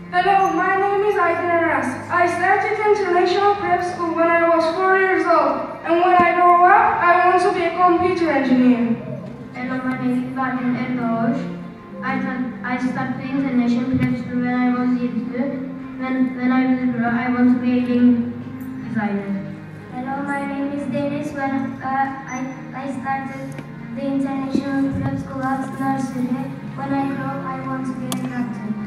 Hello, my name is Aiden Aras. I started international prep school when I was 4 years old, and when I grow up, I want to be a computer engineer. Hello, my name is Baden Erdoğuş. I started international prep school when I was 7. When I will grow, I want to be a game designer. Hello, my name is Deniz. When I started the international prep school at nursery. When I grow, I want to be a doctor.